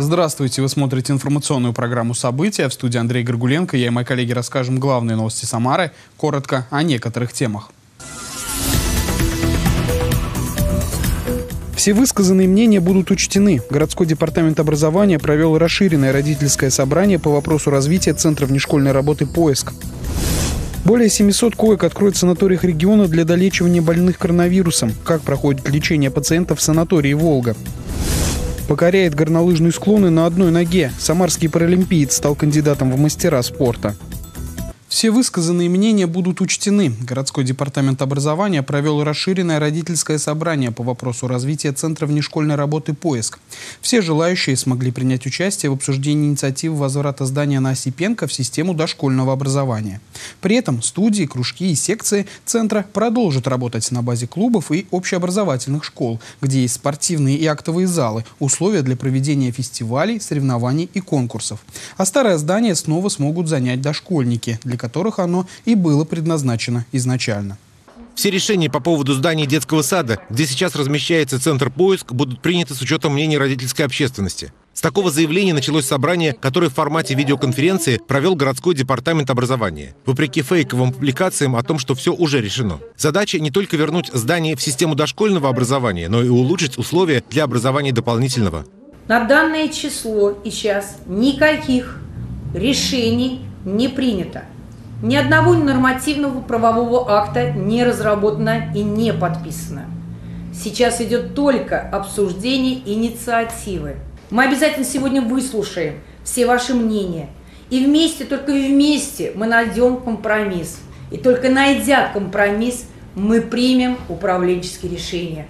Здравствуйте, вы смотрите информационную программу «События». В студии Андрей Горгуленко. Я и мои коллеги расскажем главные новости Самары, коротко о некоторых темах. Все высказанные мнения будут учтены. Городской департамент образования провел расширенное родительское собрание по вопросу развития Центра внешкольной работы «Поиск». Более 700 коек откроют в санаториях региона для долечивания больных коронавирусом. Как проходит лечение пациентов в санатории «Волга». Покоряет горнолыжные склоны на одной ноге. Самарский паралимпиец стал кандидатом в мастера спорта. Все высказанные мнения будут учтены. Городской департамент образования провел расширенное родительское собрание по вопросу развития Центра внешкольной работы «Поиск». Все желающие смогли принять участие в обсуждении инициативы возврата здания на Осипенко в систему дошкольного образования. При этом студии, кружки и секции Центра продолжат работать на базе клубов и общеобразовательных школ, где есть спортивные и актовые залы, условия для проведения фестивалей, соревнований и конкурсов. А старое здание снова смогут занять дошкольники, для которых оно и было предназначено изначально. Все решения по поводу здания детского сада, где сейчас размещается Центр «Поиск», будут приняты с учетом мнений родительской общественности. С такого заявления началось собрание, которое в формате видеоконференции провел городской департамент образования. Вопреки фейковым публикациям о том, что все уже решено. Задача не только вернуть здание в систему дошкольного образования, но и улучшить условия для образования дополнительного. На данное число и час никаких решений не принято. Ни одного нормативного правового акта не разработано и не подписано. Сейчас идет только обсуждение инициативы. Мы обязательно сегодня выслушаем все ваши мнения. И вместе, только вместе мы найдем компромисс. И только найдя компромисс, мы примем управленческие решения.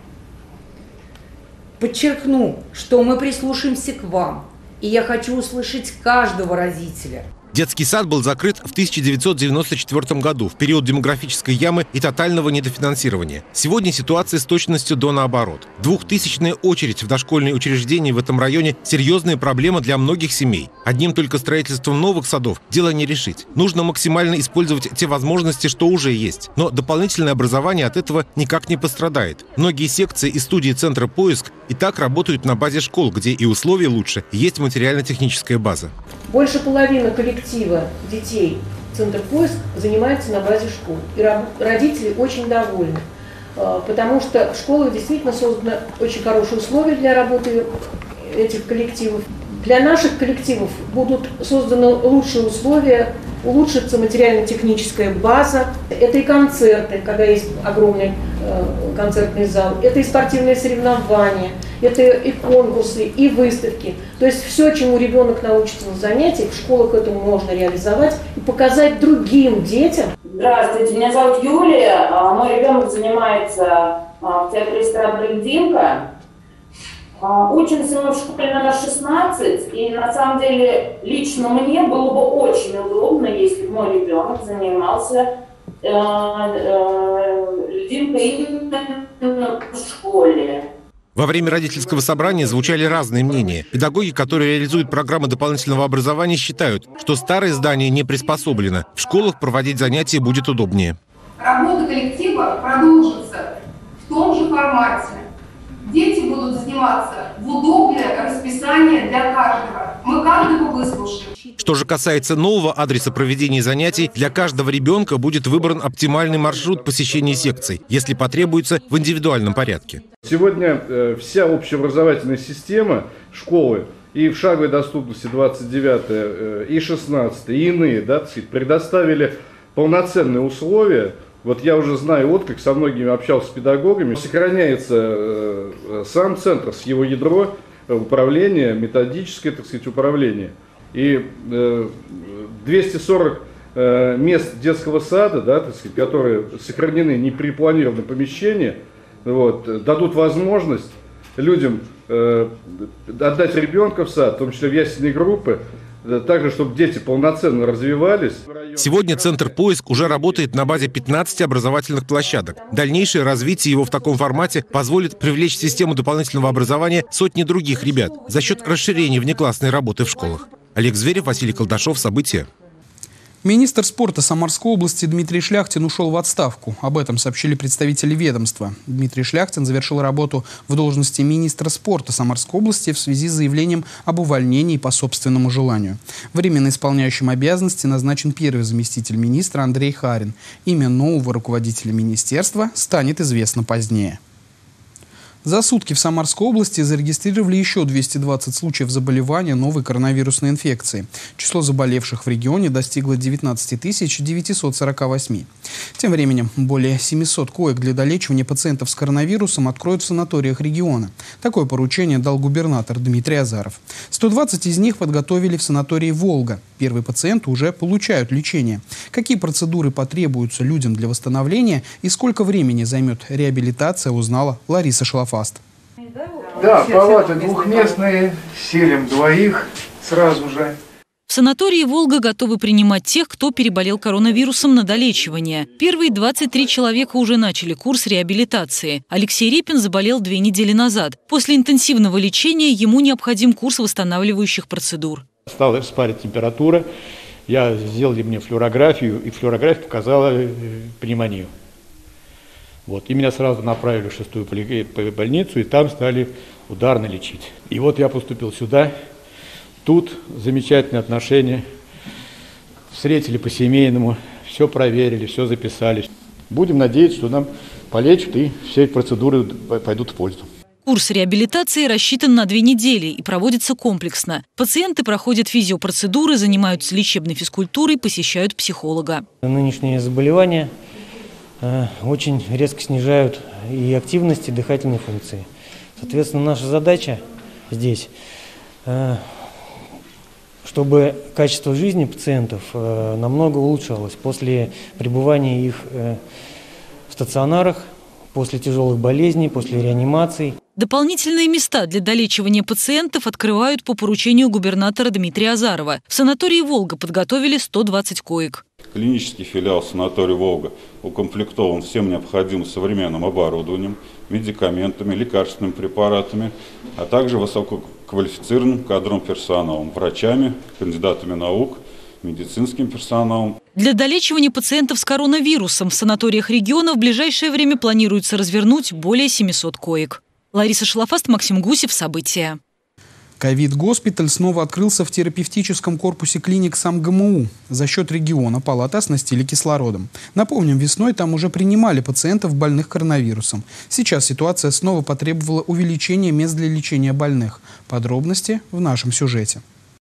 Подчеркну, что мы прислушаемся к вам. И я хочу услышать каждого родителя. Детский сад был закрыт в 1994 году, в период демографической ямы и тотального недофинансирования. Сегодня ситуация с точностью до наоборот. 2000-я очередь в дошкольные учреждения в этом районе – серьезная проблема для многих семей. Одним только строительством новых садов дело не решить. Нужно максимально использовать те возможности, что уже есть. Но дополнительное образование от этого никак не пострадает. Многие секции и студии Центра «Поиск» и так работают на базе школ, где и условия лучше, и есть материально-техническая база. Больше половины коллектива детей Центр «Поиск» занимается на базе школ. И родители очень довольны, потому что в школах действительно созданы очень хорошие условия для работы этих коллективов. Для наших коллективов будут созданы лучшие условия, улучшится материально-техническая база. Это и концерты, когда есть огромный концертный зал, это и спортивные соревнования, это и конкурсы, и выставки. То есть все, чему ребенок научится на занятиях, в школах этому можно реализовать и показать другим детям. Здравствуйте, меня зовут Юлия, мой ребенок занимается в театре эстрады «Льдинка». Учимся мы в школе номер 16, и на самом деле лично мне было бы очень удобно, если бы мой ребенок занимался льдинкой именно в школе. Во время родительского собрания звучали разные мнения. Педагоги, которые реализуют программы дополнительного образования, считают, что старое здание не приспособлено. В школах проводить занятия будет удобнее. Работа коллектива продолжится в том же формате. Дети будут заниматься в удобное расписание для каждого. Мы каждого выслушаем. Что же касается нового адреса проведения занятий, для каждого ребенка будет выбран оптимальный маршрут посещения секций, если потребуется, в индивидуальном порядке. Сегодня вся общеобразовательная система школы и в шаговой доступности 29 и 16 и иные, предоставили полноценные условия. Вот я уже знаю отклик, со многими общался с педагогами. Сохраняется сам центр с его ядро управления, методическое, управление. И 240 мест детского сада, которые сохранены не при планированном помещении, дадут возможность людям отдать ребенка в сад, в том числе в ясельные группы, также, чтобы дети полноценно развивались. Сегодня Центр «Поиск» уже работает на базе 15 образовательных площадок. Дальнейшее развитие его в таком формате позволит привлечь в систему дополнительного образования сотни других ребят за счет расширения внеклассной работы в школах. Олег Зверев, Василий Колдашов. События. Министр спорта Самарской области Дмитрий Шляхтин ушел в отставку. Об этом сообщили представители ведомства. Дмитрий Шляхтин завершил работу в должности министра спорта Самарской области в связи с заявлением об увольнении по собственному желанию. Временно исполняющим обязанности назначен первый заместитель министра Андрей Харин. Имя нового руководителя министерства станет известно позднее. За сутки в Самарской области зарегистрировали еще 220 случаев заболевания новой коронавирусной инфекцией. Число заболевших в регионе достигло 19 948. Тем временем, более 700 коек для долечивания пациентов с коронавирусом откроют в санаториях региона. Такое поручение дал губернатор Дмитрий Азаров. 120 из них подготовили в санатории «Волга». Первые пациенты уже получают лечение. Какие процедуры потребуются людям для восстановления и сколько времени займет реабилитация, узнала Лариса Шлафаст. Да, палаты двухместные, селим двоих сразу же. В санатории «Волга» готовы принимать тех, кто переболел коронавирусом на долечивание. Первые 23 человека уже начали курс реабилитации. Алексей Репин заболел 2 недели назад. После интенсивного лечения ему необходим курс восстанавливающих процедур. Стала спарить температура, сделали мне флюорографию, и флюорография показала пневмонию. И меня сразу направили в 6-ю больницу, и там стали ударно лечить. И вот я поступил сюда, тут замечательные отношения, встретили по-семейному, все проверили, все записали. Будем надеяться, что нам полечат, и все эти процедуры пойдут в пользу. Курс реабилитации рассчитан на 2 недели и проводится комплексно. Пациенты проходят физиопроцедуры, занимаются лечебной физкультурой, посещают психолога. Нынешние заболевания очень резко снижают и активность, и дыхательные функции. Соответственно, наша задача здесь, чтобы качество жизни пациентов намного улучшалось после пребывания их в стационарах, после тяжелых болезней, после реанимаций. Дополнительные места для долечивания пациентов открывают по поручению губернатора Дмитрия Азарова. В санатории «Волга» подготовили 120 коек. Клинический филиал санатория «Волга» укомплектован всем необходимым современным оборудованием, медикаментами, лекарственными препаратами, а также высококвалифицированным кадровым персоналом, врачами, кандидатами наук, медицинским персоналом. Для долечивания пациентов с коронавирусом в санаториях региона в ближайшее время планируется развернуть более 700 коек. Лариса Шлафаст, Максим Гусев. События. Ковид-госпиталь снова открылся в терапевтическом корпусе клиник СамГМУ. За счет региона палаты оснастили кислородом. Напомним, весной там уже принимали пациентов, больных коронавирусом. Сейчас ситуация снова потребовала увеличения мест для лечения больных. Подробности в нашем сюжете.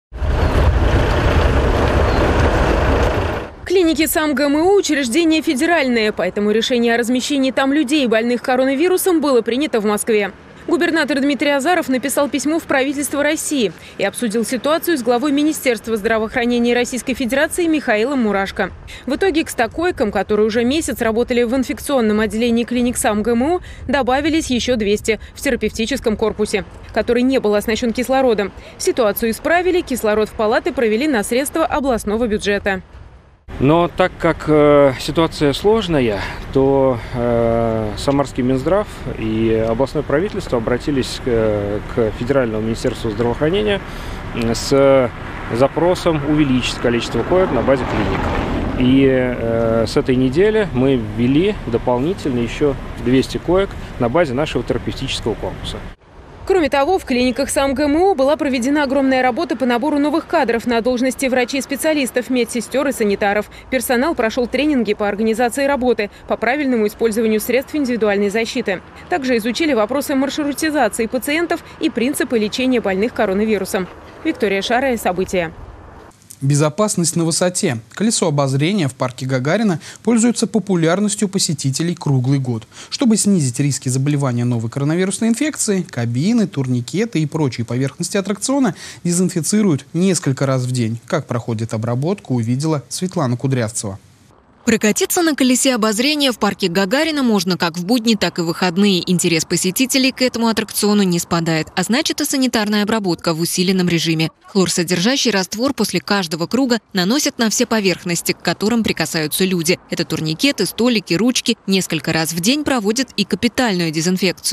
Клиники СамГМУ – учреждение федеральное, поэтому решение о размещении там людей, больных коронавирусом, было принято в Москве. Губернатор Дмитрий Азаров написал письмо в правительство России и обсудил ситуацию с главой Министерства здравоохранения Российской Федерации Михаилом Мурашко. В итоге к 100 койкам, которые уже месяц работали в инфекционном отделении клиник СамГМУ, добавились еще 200 в терапевтическом корпусе, который не был оснащен кислородом. Ситуацию исправили, кислород в палаты провели на средства областного бюджета. Но так как ситуация сложная, то Самарский Минздрав и областное правительство обратились к Федеральному министерству здравоохранения с запросом увеличить количество коек на базе клиник. И с этой недели мы ввели дополнительно еще 200 коек на базе нашего терапевтического корпуса. Кроме того, в клиниках СамГМУ была проведена огромная работа по набору новых кадров на должности врачей-специалистов, медсестер и санитаров. Персонал прошел тренинги по организации работы, по правильному использованию средств индивидуальной защиты. Также изучили вопросы маршрутизации пациентов и принципы лечения больных коронавирусом. Виктория Шарая. События. Безопасность на высоте. Колесо обозрения в парке Гагарина пользуется популярностью посетителей круглый год. Чтобы снизить риски заболевания новой коронавирусной инфекцией, кабины, турникеты и прочие поверхности аттракциона дезинфицируют несколько раз в день. Как проходит обработку, увидела Светлана Кудрявцева. Прокатиться на колесе обозрения в парке Гагарина можно как в будни, так и в выходные. Интерес посетителей к этому аттракциону не спадает, а значит и санитарная обработка в усиленном режиме. Хлорсодержащий раствор после каждого круга наносят на все поверхности, к которым прикасаются люди. Это турникеты, столики, ручки. Несколько раз в день проводят и капитальную дезинфекцию.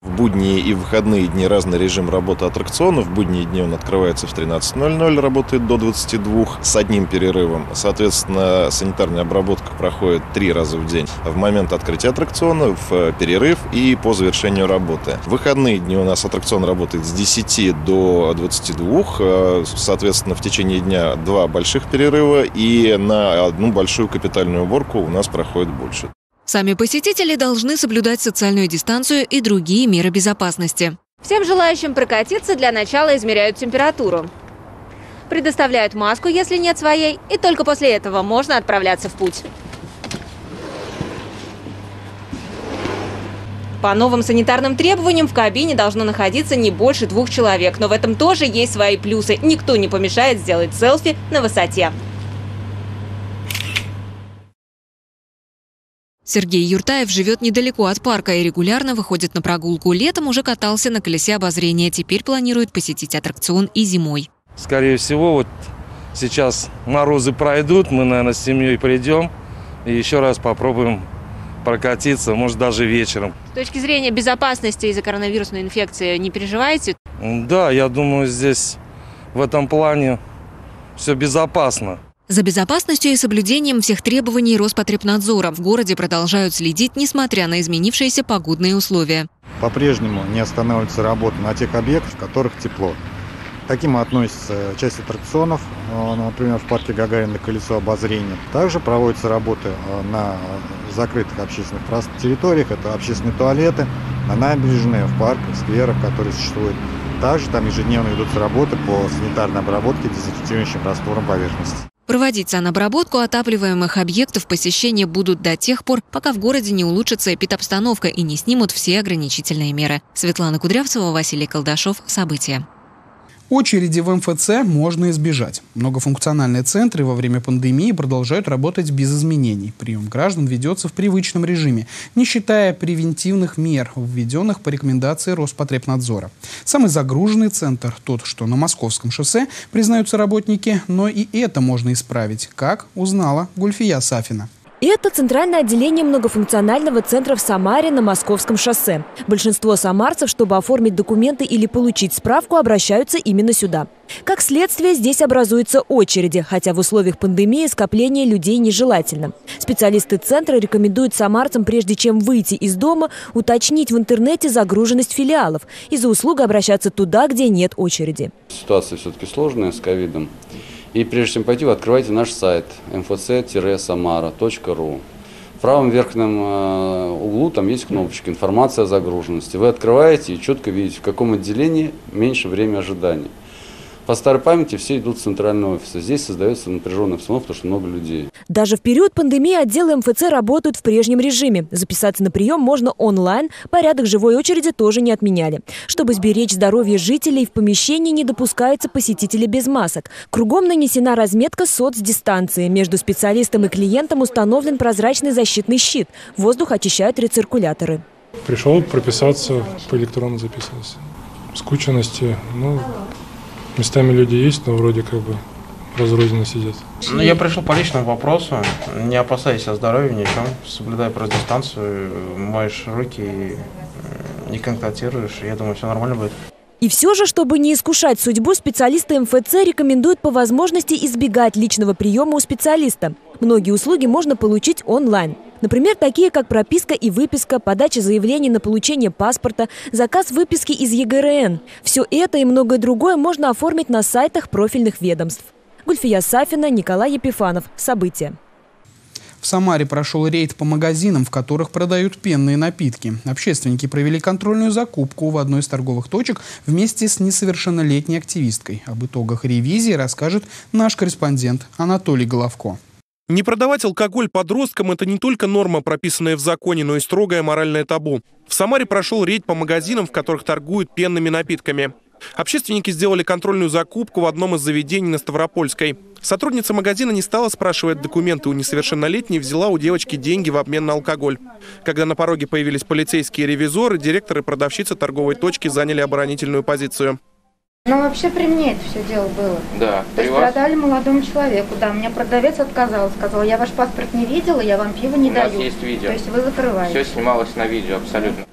В будние и выходные дни разный режим работы аттракционов. В будние дни он открывается в 13:00, работает до 22 с одним перерывом. Соответственно, санитарная обработка проходит 3 раза в день. В момент открытия аттракциона, в перерыв и по завершению работы. В выходные дни у нас аттракцион работает с 10 до 22. Соответственно, в течение дня 2 больших перерыва и на одну большую капитальную уборку у нас проходит больше. Сами посетители должны соблюдать социальную дистанцию и другие меры безопасности. Всем желающим прокатиться для начала измеряют температуру. Предоставляют маску, если нет своей, и только после этого можно отправляться в путь. По новым санитарным требованиям в кабине должно находиться не больше 2 человек, но в этом тоже есть свои плюсы. Никто не помешает сделать селфи на высоте. Сергей Юртаев живет недалеко от парка и регулярно выходит на прогулку. Летом уже катался на колесе обозрения. Теперь планирует посетить аттракцион и зимой. Скорее всего, вот сейчас морозы пройдут, мы, наверное, с семьей придем и еще раз попробуем прокатиться, может, даже вечером. С точки зрения безопасности из-за коронавирусной инфекции не переживаете? Да, я думаю, здесь в этом плане все безопасно. За безопасностью и соблюдением всех требований Роспотребнадзора в городе продолжают следить, несмотря на изменившиеся погодные условия. По-прежнему не останавливается работа на тех объектах, в которых тепло. К таким относится часть аттракционов, например, в парке Гагарина колесо обозрения. Также проводятся работы на закрытых общественных территориях, это общественные туалеты, на набережной, в парках, в скверах, которые существуют. Также там ежедневно ведутся работы по санитарной обработке дезинфицирующим раствором поверхности. Проводить санобработку отапливаемых объектов посещения будут до тех пор, пока в городе не улучшится эпидобстановка и не снимут все ограничительные меры. Светлана Кудрявцева, Василий Колдашов. События. Очереди в МФЦ можно избежать. Многофункциональные центры во время пандемии продолжают работать без изменений. Прием граждан ведется в привычном режиме, не считая превентивных мер, введенных по рекомендации Роспотребнадзора. Самый загруженный центр – тот, что на Московском шоссе, признаются работники, но и это можно исправить, как узнала Гульфия Сафина. Это центральное отделение многофункционального центра в Самаре на Московском шоссе. Большинство самарцев, чтобы оформить документы или получить справку, обращаются именно сюда. Как следствие, здесь образуются очереди, хотя в условиях пандемии скопление людей нежелательно. Специалисты центра рекомендуют самарцам, прежде чем выйти из дома, уточнить в интернете загруженность филиалов и за услугой обращаться туда, где нет очереди. Ситуация все-таки сложная с ковидом. И прежде чем пойти, вы открываете наш сайт mfc-samara.ru. В правом верхнем углу там есть кнопочка «Информация о загруженности». Вы открываете и четко видите, в каком отделении меньше время ожидания. По старой памяти все идут в центральный офис. Здесь создается напряженная обстановка, потому что много людей. Даже в период пандемии отделы МФЦ работают в прежнем режиме. Записаться на прием можно онлайн, порядок живой очереди тоже не отменяли. Чтобы сберечь здоровье жителей, в помещении не допускаются посетители без масок. Кругом нанесена разметка соцдистанции. Между специалистом и клиентом установлен прозрачный защитный щит. Воздух очищают рециркуляторы. Пришел прописаться, по электронно записывался. Скученности, местами люди есть, но вроде как бы разрозненно сидят. Я пришел по личному вопросу, не опасаясь о здоровье, ничем, соблюдая просто дистанцию, моешь руки и не контактируешь, я думаю, все нормально будет. И все же, чтобы не искушать судьбу, специалисты МФЦ рекомендуют по возможности избегать личного приема у специалиста. Многие услуги можно получить онлайн. Например, такие как прописка и выписка, подача заявлений на получение паспорта, заказ выписки из ЕГРН. Все это и многое другое можно оформить на сайтах профильных ведомств. Гульфия Сафина, Николай Епифанов. События. В Самаре прошел рейд по магазинам, в которых продают пенные напитки. Общественники провели контрольную закупку в одной из торговых точек вместе с несовершеннолетней активисткой. Об итогах ревизии расскажет наш корреспондент Анатолий Головко. Не продавать алкоголь подросткам – это не только норма, прописанная в законе, но и строгое моральное табу. В Самаре прошел рейд по магазинам, в которых торгуют пенными напитками. Общественники сделали контрольную закупку в одном из заведений на Ставропольской. Сотрудница магазина не стала спрашивать документы у несовершеннолетней, взяла у девочки деньги в обмен на алкоголь. Когда на пороге появились полицейские ревизоры, директор и продавщица торговой точки заняли оборонительную позицию. Вообще при мне это все дело было. Да. То есть продали молодому человеку, да. Мне продавец отказал, сказал, я ваш паспорт не видела, я вам пиво не даю. У нас есть видео. То есть вы закрываете. Все снималось на видео абсолютно.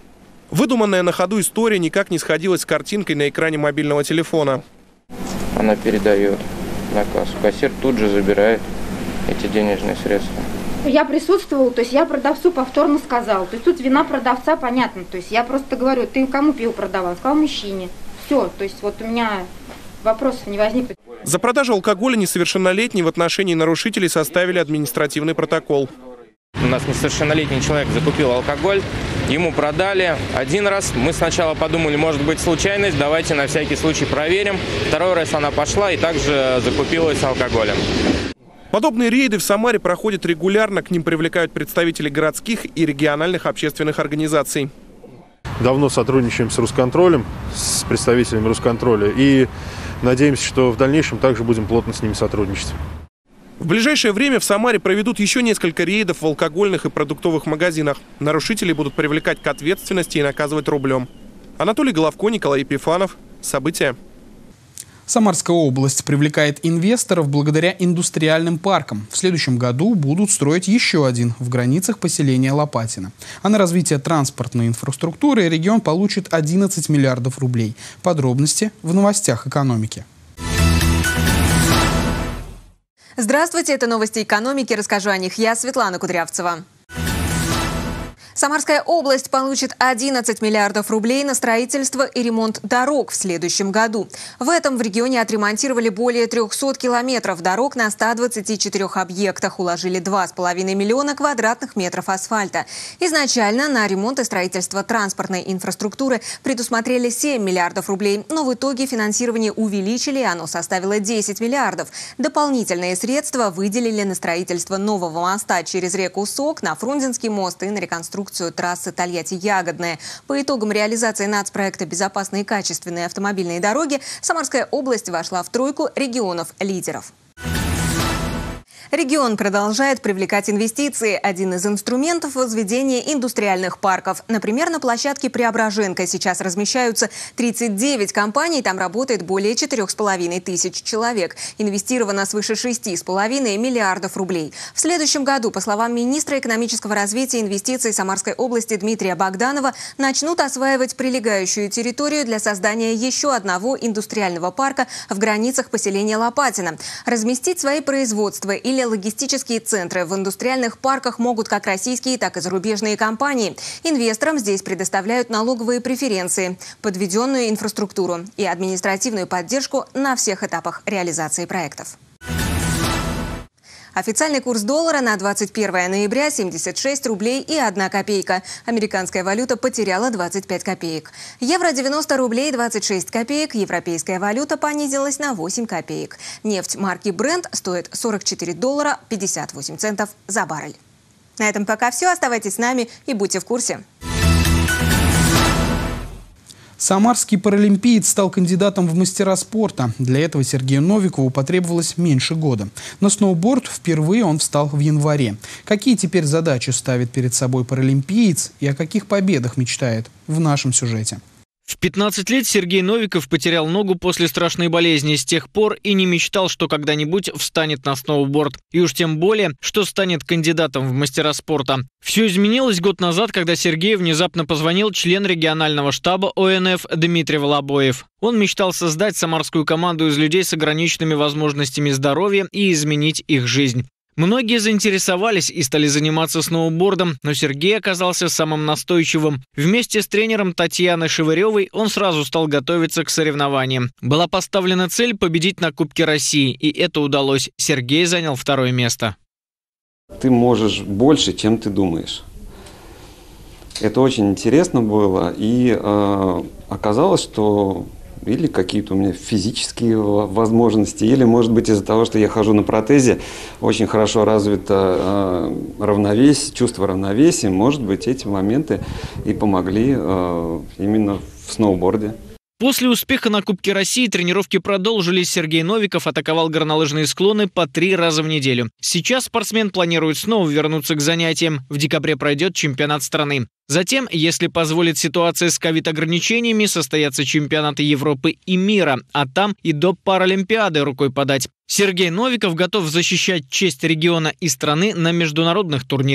Выдуманная на ходу история никак не сходилась с картинкой на экране мобильного телефона. Она передает на кассу. Кассир тут же забирает эти денежные средства. Я присутствовала, то есть я продавцу повторно сказала. То есть тут вина продавца, понятно. То есть я просто говорю, ты кому пиво продавал? Сказал мужчине. Все, то есть вот у меня вопросов не возникнет. За продажу алкоголя несовершеннолетней в отношении нарушителей составили административный протокол. У нас несовершеннолетний человек закупил алкоголь, ему продали один раз. Мы сначала подумали, может быть случайность, давайте на всякий случай проверим. Второй раз она пошла и также закупилась алкоголем. Подобные рейды в Самаре проходят регулярно, к ним привлекают представителей городских и региональных общественных организаций. Давно сотрудничаем с Росконтролем, с представителями Росконтроля и надеемся, что в дальнейшем также будем плотно с ними сотрудничать. В ближайшее время в Самаре проведут еще несколько рейдов в алкогольных и продуктовых магазинах. Нарушителей будут привлекать к ответственности и наказывать рублем. Анатолий Головко, Николай Епифанов. События. Самарская область привлекает инвесторов благодаря индустриальным паркам. В следующем году будут строить еще один в границах поселения Лопатино. А на развитие транспортной инфраструктуры регион получит 11 миллиардов рублей. Подробности в новостях экономики. Здравствуйте, это новости экономики. Расскажу о них я, Светлана Кудрявцева. Самарская область получит 11 миллиардов рублей на строительство и ремонт дорог в следующем году. В этом в регионе отремонтировали более 300 километров дорог на 124 объектах, уложили 2,5 миллиона квадратных метров асфальта. Изначально на ремонт и строительство транспортной инфраструктуры предусмотрели 7 миллиардов рублей, но в итоге финансирование увеличили, и оно составило 10 миллиардов. Дополнительные средства выделили на строительство нового моста через реку Сок, на Фрунзенский мост и на реконструкцию трассы Тольятти-Ягодная. По итогам реализации нацпроекта «Безопасные и качественные автомобильные дороги» Самарская область вошла в тройку регионов-лидеров. Регион продолжает привлекать инвестиции. Один из инструментов – возведение индустриальных парков. Например, на площадке Преображенка сейчас размещаются 39 компаний, там работает более 4,5 тысяч человек. Инвестировано свыше 6,5 миллиардов рублей. В следующем году, по словам министра экономического развития и инвестиций Самарской области Дмитрия Богданова, начнут осваивать прилегающую территорию для создания еще одного индустриального парка в границах поселения Лопатино. Разместить свои производства или логистические центры в индустриальных парках могут как российские, так и зарубежные компании. Инвесторам здесь предоставляют налоговые преференции, подведенную инфраструктуру и административную поддержку на всех этапах реализации проектов. Официальный курс доллара на 21 ноября – 76 рублей и 1 копейка. Американская валюта потеряла 25 копеек. Евро – 90 рублей 26 копеек. Европейская валюта понизилась на 8 копеек. Нефть марки Brent стоит 44 доллара 58 центов за баррель. На этом пока все. Оставайтесь с нами и будьте в курсе. Самарский паралимпиец стал кандидатом в мастера спорта. Для этого Сергею Новикову потребовалось меньше года. На сноуборд впервые он встал в январе. Какие теперь задачи ставит перед собой паралимпиец и о каких победах мечтает в нашем сюжете? В 15 лет Сергей Новиков потерял ногу после страшной болезни. С тех пор и не мечтал, что когда-нибудь встанет на сноуборд. И уж тем более, что станет кандидатом в мастера спорта. Все изменилось год назад, когда Сергею внезапно позвонил член регионального штаба ОНФ Дмитрий Волобоев. Он мечтал создать самарскую команду из людей с ограниченными возможностями здоровья и изменить их жизнь. Многие заинтересовались и стали заниматься сноубордом, но Сергей оказался самым настойчивым. Вместе с тренером Татьяной Шевыревой он сразу стал готовиться к соревнованиям. Была поставлена цель победить на Кубке России, и это удалось. Сергей занял 2-е место. Ты можешь больше, чем ты думаешь. Это очень интересно было, и оказалось, что или какие-то у меня физические возможности, или, может быть, из-за того, что я хожу на протезе, очень хорошо развито равновесие, чувство равновесия. Может быть, эти моменты и помогли именно в сноуборде. После успеха на Кубке России тренировки продолжились. Сергей Новиков атаковал горнолыжные склоны по 3 раза в неделю. Сейчас спортсмен планирует снова вернуться к занятиям. В декабре пройдет чемпионат страны. Затем, если позволит ситуация с ковид-ограничениями, состоятся чемпионаты Европы и мира, а там и до Паралимпиады рукой подать. Сергей Новиков готов защищать честь региона и страны на международных турнирах.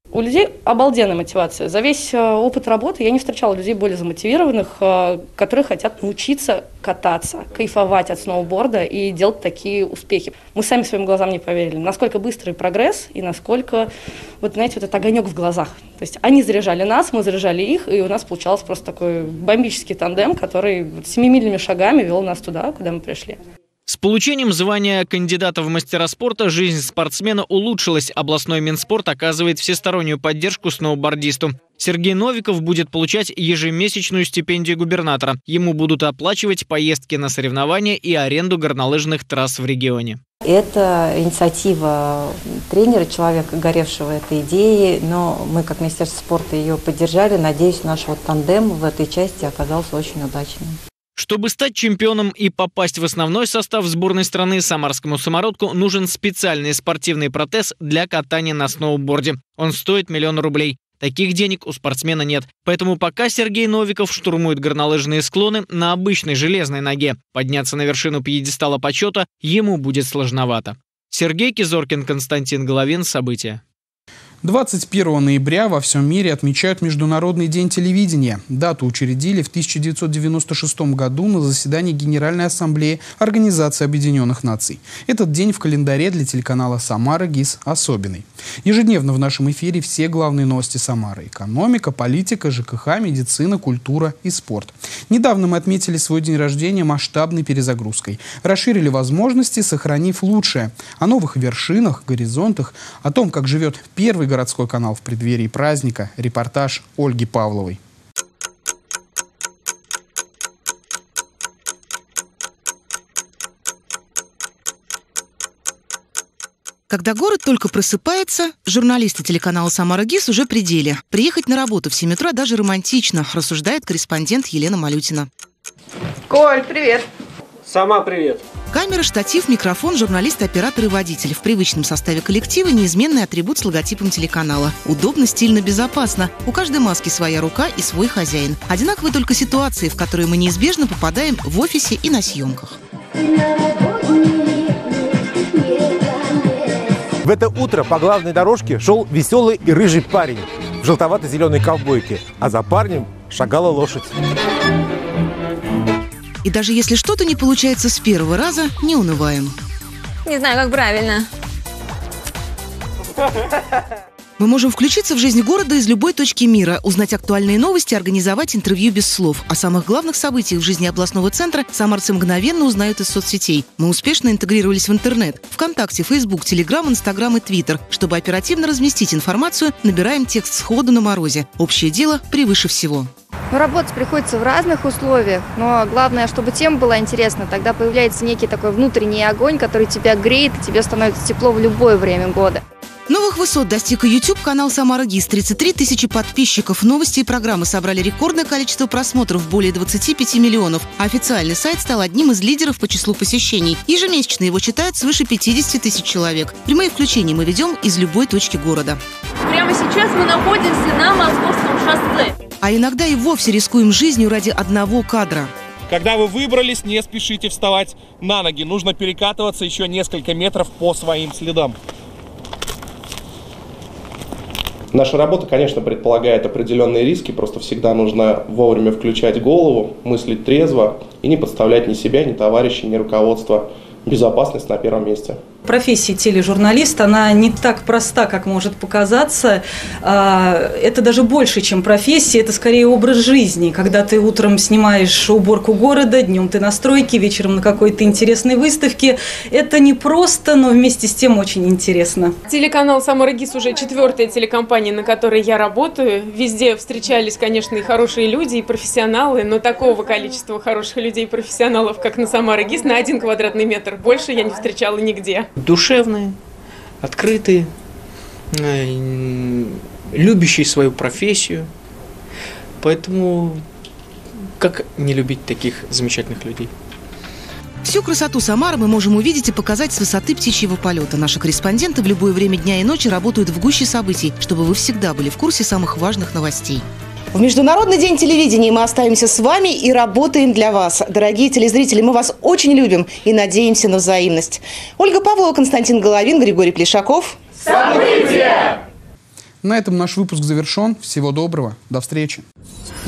У людей обалденная мотивация. За весь опыт работы я не встречала людей более замотивированных, которые хотят научиться кататься, кайфовать от сноуборда и делать такие успехи. Мы сами своим глазам не поверили, насколько быстрый прогресс и насколько, вот знаете, вот этот огонек в глазах. То есть они заряжали нас, мы заряжали их, и у нас получался просто такой бомбический тандем, который семимильными шагами вел нас туда, куда мы пришли. С получением звания кандидата в мастера спорта жизнь спортсмена улучшилась. Областной Минспорт оказывает всестороннюю поддержку сноубордисту. Сергей Новиков будет получать ежемесячную стипендию губернатора. Ему будут оплачивать поездки на соревнования и аренду горнолыжных трасс в регионе. Это инициатива тренера, человека, горевшего этой идеей, но мы, как Министерство спорта, ее поддержали. Надеюсь, наш вот тандем в этой части оказался очень удачным. Чтобы стать чемпионом и попасть в основной состав сборной страны, самарскому самородку нужен специальный спортивный протез для катания на сноуборде. Он стоит 1 миллион рублей. Таких денег у спортсмена нет. Поэтому пока Сергей Новиков штурмует горнолыжные склоны на обычной железной ноге, подняться на вершину пьедестала почета ему будет сложновато. Сергей Кизоркин, Константин Головин. События. 21 ноября во всем мире отмечают Международный день телевидения. Дату учредили в 1996 году на заседании Генеральной Ассамблеи Организации Объединенных Наций. Этот день в календаре для телеканала «Самара» ГИС особенный. Ежедневно в нашем эфире все главные новости Самары. Экономика, политика, ЖКХ, медицина, культура и спорт. Недавно мы отметили свой день рождения масштабной перезагрузкой. Расширили возможности, сохранив лучшее. О новых вершинах, горизонтах, о том, как живет первый городской канал в преддверии праздника. Репортаж Ольги Павловой. Когда город только просыпается, журналисты телеканала «Самара ГИС» уже при деле. Приехать на работу в 7 утра даже романтично, рассуждает корреспондент Елена Малютина. Коль, привет. Сама привет. Камера, штатив, микрофон, журналист, оператор и водитель. В привычном составе коллектива неизменный атрибут с логотипом телеканала. Удобно, стильно, безопасно. У каждой маски своя рука и свой хозяин. Одинаковы только ситуации, в которые мы неизбежно попадаем в офисе и на съемках. В это утро по главной дорожке шел веселый и рыжий парень в желтовато-зеленой ковбойке, а за парнем шагала лошадь. И даже если что-то не получается с первого раза, не унываем. Не знаю, как правильно. Мы можем включиться в жизнь города из любой точки мира, узнать актуальные новости, организовать интервью без слов. О самых главных событиях в жизни областного центра самарцы мгновенно узнают из соцсетей. Мы успешно интегрировались в интернет. ВКонтакте, Фейсбук, Телеграм, Инстаграм и Твиттер. Чтобы оперативно разместить информацию, набираем текст сходу на морозе. Общее дело превыше всего. Работать приходится в разных условиях, но главное, чтобы тема была интересна. Тогда появляется некий такой внутренний огонь, который тебя греет, и тебе становится тепло в любое время года. Новых высот достиг и YouTube-канал «Самара ГИС». 33 тысячи подписчиков. Новости и программы собрали рекордное количество просмотров – более 25 миллионов. А официальный сайт стал одним из лидеров по числу посещений. Ежемесячно его читают свыше 50 тысяч человек. Прямые включения мы ведем из любой точки города. Прямо сейчас мы находимся на Московском шоссе. А иногда и вовсе рискуем жизнью ради одного кадра. Когда вы выбрались, не спешите вставать на ноги. Нужно перекатываться еще несколько метров по своим следам. Наша работа, конечно, предполагает определенные риски, просто всегда нужно вовремя включать голову, мыслить трезво и не подставлять ни себя, ни товарищей, ни руководство. Безопасность на первом месте. Профессия тележурналист, она не так проста, как может показаться. Это даже больше, чем профессия, это скорее образ жизни. Когда ты утром снимаешь уборку города, днем ты на стройке, вечером на какой-то интересной выставке. Это не просто, но вместе с тем очень интересно. Телеканал «Самара ГИС» уже 4-я телекомпания, на которой я работаю. Везде встречались, конечно, и хорошие люди, и профессионалы, но такого количества хороших людей и профессионалов, как на «Самара ГИС», на 1 квадратный метр больше я не встречала нигде. Душевные, открытые, любящие свою профессию. Поэтому как не любить таких замечательных людей? Всю красоту Самары мы можем увидеть и показать с высоты птичьего полета. Наши корреспонденты в любое время дня и ночи работают в гуще событий, чтобы вы всегда были в курсе самых важных новостей. В Международный день телевидения мы остаемся с вами и работаем для вас. Дорогие телезрители, мы вас очень любим и надеемся на взаимность. Ольга Павлова, Константин Головин, Григорий Плешаков. События! На этом наш выпуск завершен. Всего доброго. До встречи.